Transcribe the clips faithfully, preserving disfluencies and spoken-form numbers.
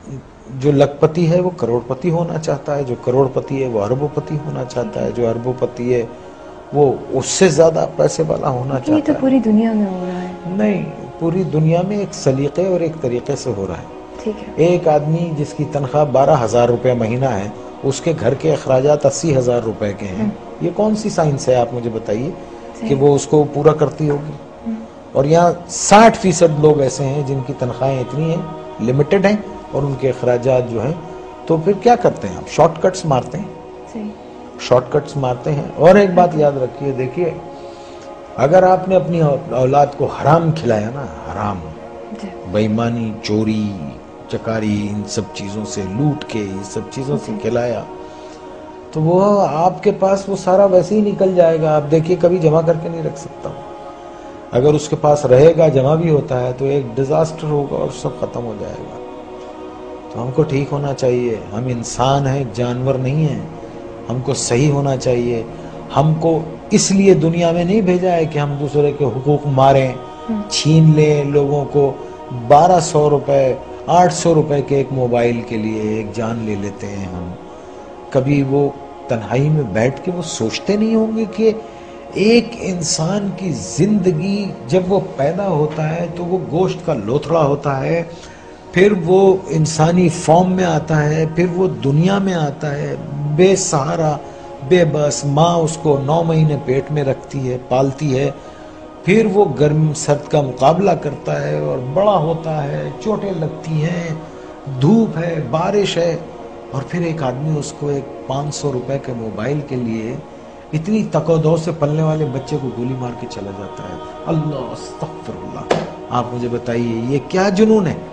जो लखपति है वो करोड़पति होना चाहता है, जो करोड़पति है वो अरबोपति होना चाहता है, जो अरबोपति है वो उससे ज्यादा पैसे वाला होना चाहता है। ये तो पूरी दुनिया में हो रहा है। नहीं, पूरी दुनिया में एक सलीके और एक तरीके से हो रहा है। ठीक है। एक आदमी जिसकी तनख्वाह बारह हजार रुपये महीना है, उसके घर के अखराजात अस्सी हजार रुपए के हैं, ये कौन सी साइंस है आप मुझे बताइए कि वो उसको पूरा करती होगी। और यहाँ साठ फीसद लोग ऐसे हैं जिनकी तनख्वाहें इतनी हैं, लिमिटेड हैं, और उनके अखराजात जो हैं, तो फिर क्या करते हैं आप? शॉर्टकट्स मारते हैं, शॉर्टकट्स मारते हैं। और एक बात याद रखिए, देखिए अगर आपने अपनी औलाद को हराम खिलाया ना, हराम, बेईमानी, चोरी चकारी, इन सब चीजों से, लूट के, इन सब चीजों से खिलाया, तो वो आपके पास वो सारा वैसे ही निकल जाएगा। आप देखिए कभी जमा करके नहीं रख सकता। अगर उसके पास रहेगा, जमा भी होता है, तो एक डिजास्टर होगा और सब खत्म हो जाएगा। तो हमको ठीक होना चाहिए, हम इंसान हैं, जानवर नहीं हैं, हमको सही होना चाहिए। हमको इसलिए दुनिया में नहीं भेजा है कि हम दूसरे के हुकूक मारें, छीन लें लोगों को। बारह सौ रुपए, आठ सौ रुपए के एक मोबाइल के लिए एक जान ले लेते हैं हम। कभी वो तन्हाई में बैठ के वो सोचते नहीं होंगे कि एक इंसान की जिंदगी जब वो पैदा होता है तो वो गोश्त का लोथड़ा होता है, फिर वो इंसानी फॉर्म में आता है, फिर वो दुनिया में आता है बेसहारा, बेबस। माँ उसको नौ महीने पेट में रखती है, पालती है, फिर वो गर्म सर्द का मुकाबला करता है और बड़ा होता है, चोटें लगती हैं, धूप है, बारिश है, और फिर एक आदमी उसको एक पाँच सौ रुपए के मोबाइल के लिए इतनी तकोदो से पलने वाले बच्चे को गोली मार के चला जाता है। अल्लाह अस्तगफिरुल्लाह। आप मुझे बताइए ये क्या जुनून है?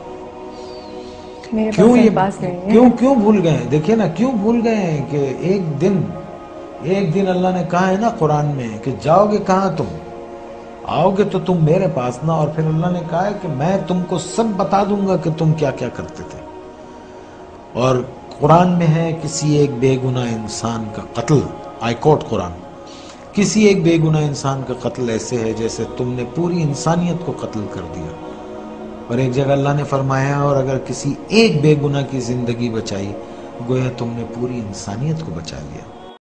मेरे क्यों ये पास नहीं है। क्यों क्यों भूल गए? देखिए ना, क्यों भूल गए हैं कि एक दिन एक दिन अल्लाह ने कहा है ना कुरान में कि जाओगे कहाँ तुम? आओगे तो तुम मेरे पास ना। और फिर अल्लाह ने कहा है कि मैं तुमको सब बता दूंगा कि तुम क्या क्या करते थे। और कुरान में है किसी एक बेगुनाह इंसान का कत्ल, आई कोट कुरान, किसी एक बेगुनाह इंसान का कत्ल ऐसे है जैसे तुमने पूरी इंसानियत को कत्ल कर दिया। और एक जगह अल्लाह ने फरमाया, और अगर किसी एक बेगुनाह की जिंदगी बचाई, गोया तुमने पूरी इंसानियत को बचा लिया।